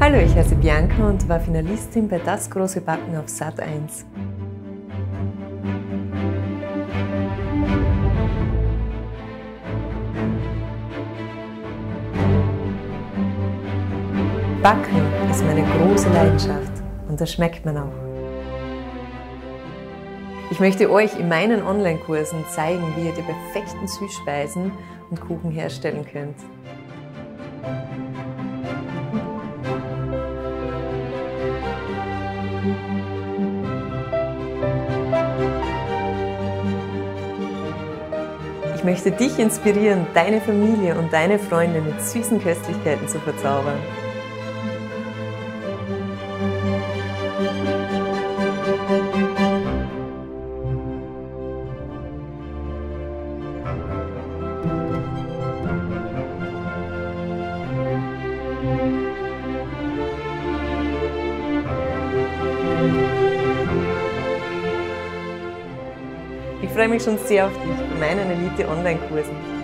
Hallo, ich heiße Bianca und war Finalistin bei Das große Backen auf Sat.1. Backen ist meine große Leidenschaft und das schmeckt man auch. Ich möchte euch in meinen Online-Kursen zeigen, wie ihr die perfekten Süßspeisen und Kuchen herstellen könnt. Ich möchte dich inspirieren, deine Familie und deine Freunde mit süßen Köstlichkeiten zu verzaubern. Ich freue mich schon sehr auf dich bei meinen Elite-Online-Kursen.